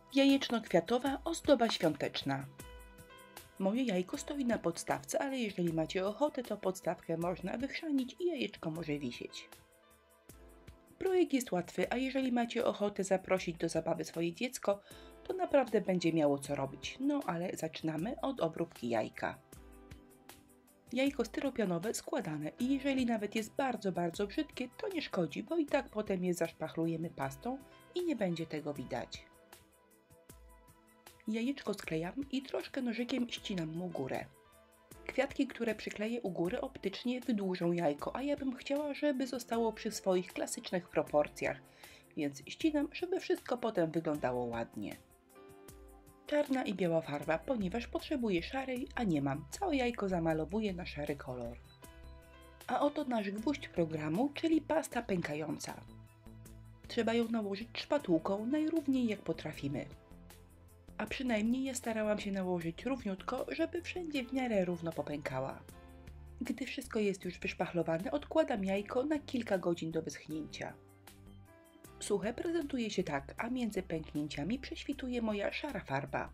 Jajeczno-kwiatowa ozdoba świąteczna. Moje jajko stoi na podstawce, ale jeżeli macie ochotę, to podstawkę można wychrzanić i jajeczko może wisieć. Projekt jest łatwy, a jeżeli macie ochotę zaprosić do zabawy swoje dziecko, to naprawdę będzie miało co robić. No ale zaczynamy od obróbki jajka. Jajko styropianowe składane i jeżeli nawet jest bardzo brzydkie, to nie szkodzi, bo i tak potem je zaszpachlujemy pastą i nie będzie tego widać. Jajeczko sklejam i troszkę nożykiem ścinam mu górę. Kwiatki, które przykleję u góry, optycznie wydłużą jajko, a ja bym chciała, żeby zostało przy swoich klasycznych proporcjach, więc ścinam, żeby wszystko potem wyglądało ładnie. Czarna i biała farba, ponieważ potrzebuję szarej, a nie mam. Całe jajko zamalowuję na szary kolor. A oto nasz gwóźdź programu, czyli pasta pękająca. Trzeba ją nałożyć szpatułką najrówniej jak potrafimy. A przynajmniej ja starałam się nałożyć równiutko, żeby wszędzie w miarę równo popękała. Gdy wszystko jest już wyszpachlowane, odkładam jajko na kilka godzin do wyschnięcia. Suche prezentuje się tak, a między pęknięciami prześwituje moja szara farba.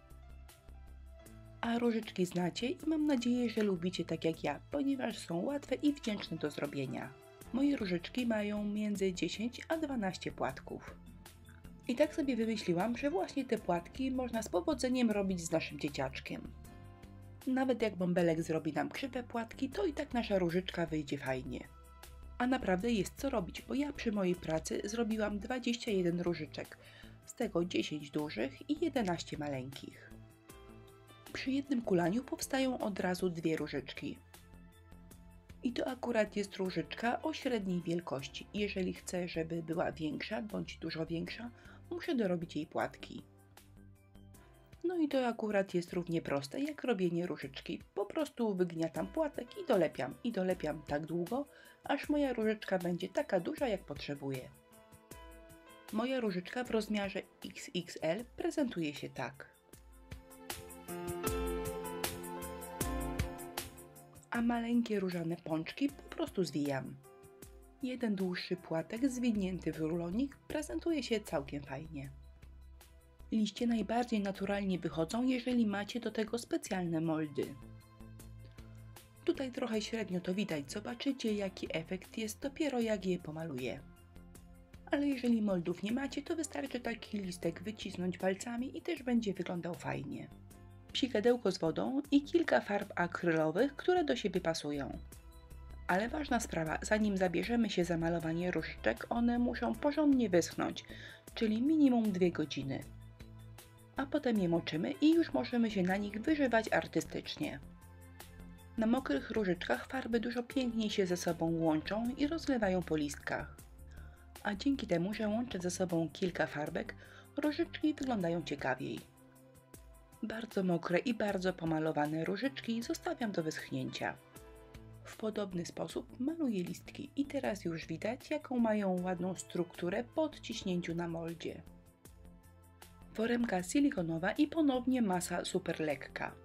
A różyczki znacie i mam nadzieję, że lubicie tak jak ja, ponieważ są łatwe i wdzięczne do zrobienia. Moje różyczki mają między 10 a 12 płatków. I tak sobie wymyśliłam, że właśnie te płatki można z powodzeniem robić z naszym dzieciaczkiem. Nawet jak bąbelek zrobi nam krzywe płatki, to i tak nasza różyczka wyjdzie fajnie. A naprawdę jest co robić, bo ja przy mojej pracy zrobiłam 21 różyczek, z tego 10 dużych i 11 maleńkich. Przy jednym kulaniu powstają od razu dwie różyczki. I to akurat jest różyczka o średniej wielkości. Jeżeli chcę, żeby była większa bądź dużo większa, muszę dorobić jej płatki. No i to akurat jest równie proste jak robienie różyczki. Po prostu wygniatam płatek i dolepiam tak długo, aż moja różyczka będzie taka duża jak potrzebuję. Moja różyczka w rozmiarze XXL prezentuje się tak. A maleńkie różane pączki po prostu zwijam. Jeden dłuższy płatek zwinięty w rulonik prezentuje się całkiem fajnie. Liście najbardziej naturalnie wychodzą, jeżeli macie do tego specjalne moldy. Tutaj trochę średnio to widać, zobaczycie jaki efekt jest dopiero jak je pomaluję. Ale jeżeli moldów nie macie, to wystarczy taki listek wycisnąć palcami i też będzie wyglądał fajnie. Psikadełko z wodą i kilka farb akrylowych, które do siebie pasują. Ale ważna sprawa, zanim zabierzemy się za malowanie różyczek, one muszą porządnie wyschnąć, czyli minimum 2 godziny. A potem je moczymy i już możemy się na nich wyżywać artystycznie. Na mokrych różyczkach farby dużo piękniej się ze sobą łączą i rozlewają po listkach. A dzięki temu, że łączę ze sobą kilka farbek, różyczki wyglądają ciekawiej. Bardzo mokre i bardzo pomalowane różyczki zostawiam do wyschnięcia. W podobny sposób maluję listki i teraz już widać, jaką mają ładną strukturę po odciśnięciu na moldzie. Foremka silikonowa i ponownie masa super lekka.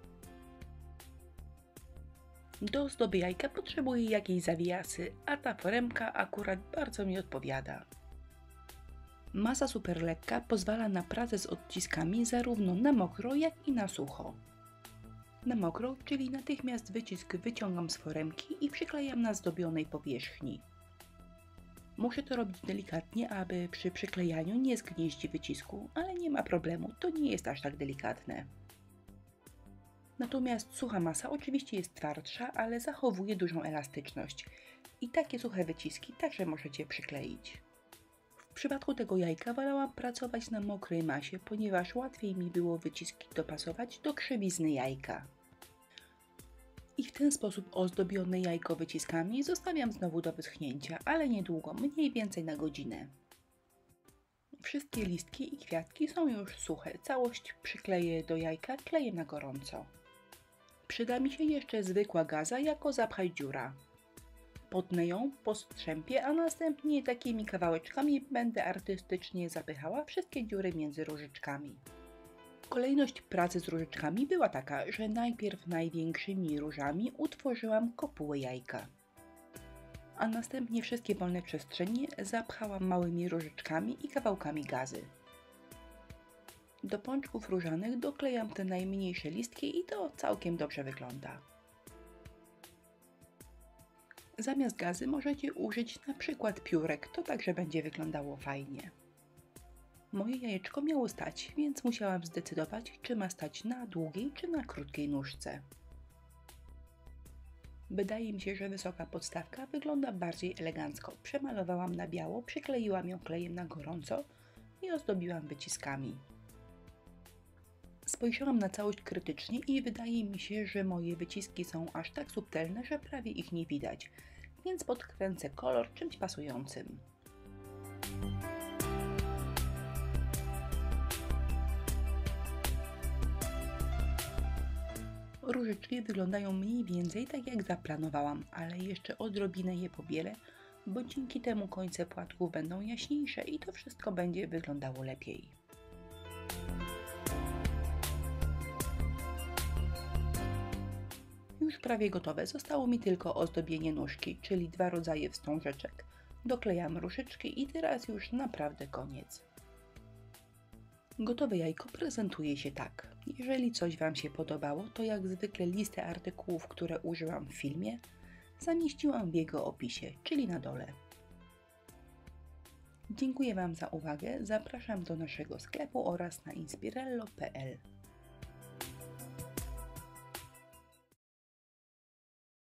Do ozdoby jajka potrzebuję jakiejś zawijasy, a ta foremka akurat bardzo mi odpowiada. Masa super lekka pozwala na pracę z odciskami zarówno na mokro, jak i na sucho. Na mokro, czyli natychmiast wycisk wyciągam z foremki i przyklejam na zdobionej powierzchni. Muszę to robić delikatnie, aby przy przyklejaniu nie zgnieść wycisku, ale nie ma problemu, to nie jest aż tak delikatne. Natomiast sucha masa oczywiście jest twardsza, ale zachowuje dużą elastyczność. I takie suche wyciski także możecie przykleić. W przypadku tego jajka wolałam pracować na mokrej masie, ponieważ łatwiej mi było wyciski dopasować do krzywizny jajka. I w ten sposób ozdobione jajko wyciskami zostawiam znowu do wyschnięcia, ale niedługo, mniej więcej na godzinę. Wszystkie listki i kwiatki są już suche, całość przykleję do jajka klejem na gorąco. Przyda mi się jeszcze zwykła gaza jako zapchaj dziura. Potnę ją, postrzępię, a następnie takimi kawałeczkami będę artystycznie zapychała wszystkie dziury między różyczkami. Kolejność pracy z różyczkami była taka, że najpierw największymi różami utworzyłam kopułę jajka, a następnie wszystkie wolne przestrzenie zapchałam małymi różyczkami i kawałkami gazy. Do pączków różanych doklejam te najmniejsze listki i to całkiem dobrze wygląda. Zamiast gazy możecie użyć na przykład piórek, to także będzie wyglądało fajnie. Moje jajeczko miało stać, więc musiałam zdecydować, czy ma stać na długiej czy na krótkiej nóżce. Wydaje mi się, że wysoka podstawka wygląda bardziej elegancko. Przemalowałam na biało, przykleiłam ją klejem na gorąco i ozdobiłam wyciskami. Spojrzałam na całość krytycznie i wydaje mi się, że moje wyciski są aż tak subtelne, że prawie ich nie widać, więc podkręcę kolor czymś pasującym. Różyczki wyglądają mniej więcej tak jak zaplanowałam, ale jeszcze odrobinę je pobielę, bo dzięki temu końce płatków będą jaśniejsze i to wszystko będzie wyglądało lepiej. Już prawie gotowe, zostało mi tylko ozdobienie nóżki, czyli 2 rodzaje wstążeczek. Doklejam różyczki i teraz już naprawdę koniec. Gotowe jajko prezentuje się tak. Jeżeli coś Wam się podobało, to jak zwykle listę artykułów, które użyłam w filmie, zamieściłam w jego opisie, czyli na dole. Dziękuję Wam za uwagę, zapraszam do naszego sklepu oraz na inspirello.pl.